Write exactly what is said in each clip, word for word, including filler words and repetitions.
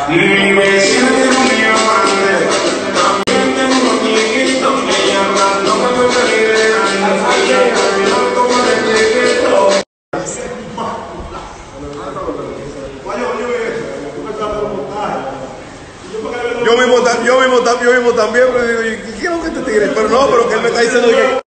Y me siento un diamante, también tengo un muñequito, me llaman, no me voy a liberar, no como el muñequito. Yo mismo, yo mismo, yo mismo también, pero digo, ¿y qué es lo que te tigre? Pero no, pero que él me está diciendo que...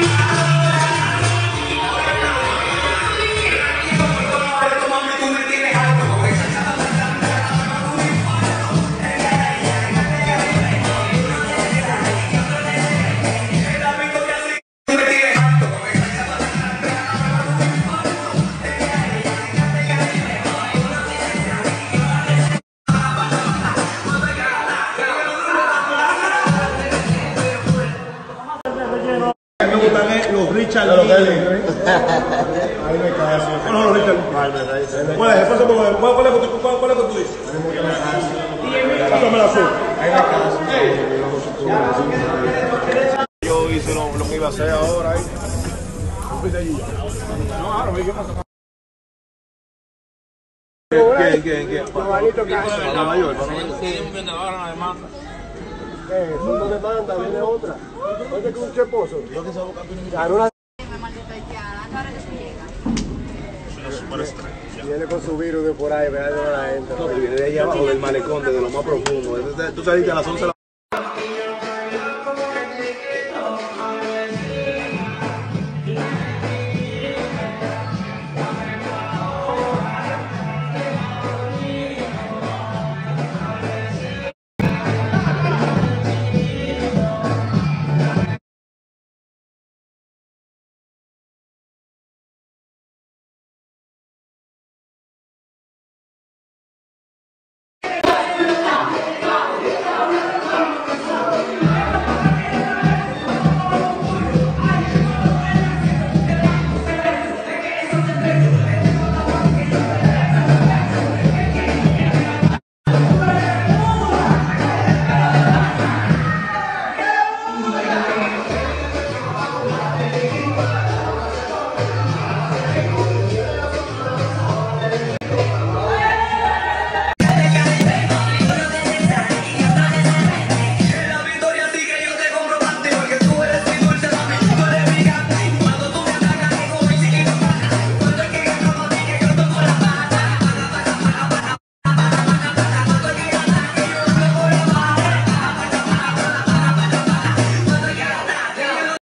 Me gustan los Richard Lee. Ahí me caso. ¿Cuál es los Richard Lee? ¿Cuál es? ¿Cuál es que tú, cuál es que tú dices? Pásame la azul. Ahí me caso. Yo hice lo, lo que iba a hacer ahora ahí. No, ahora me pasa. ¿Quién, quién, quién? Para Nueva York. Sí, un vendedor, una demanda. ¿Qué? Son dos demandas, viene otra. ¿Dónde es un cheposo? Yo que se va a buscar una... Viene con su virus de por ahí, vea de la gente. No, viene de allá abajo del malecón, desde lo más profundo. Tú saliste a las once de la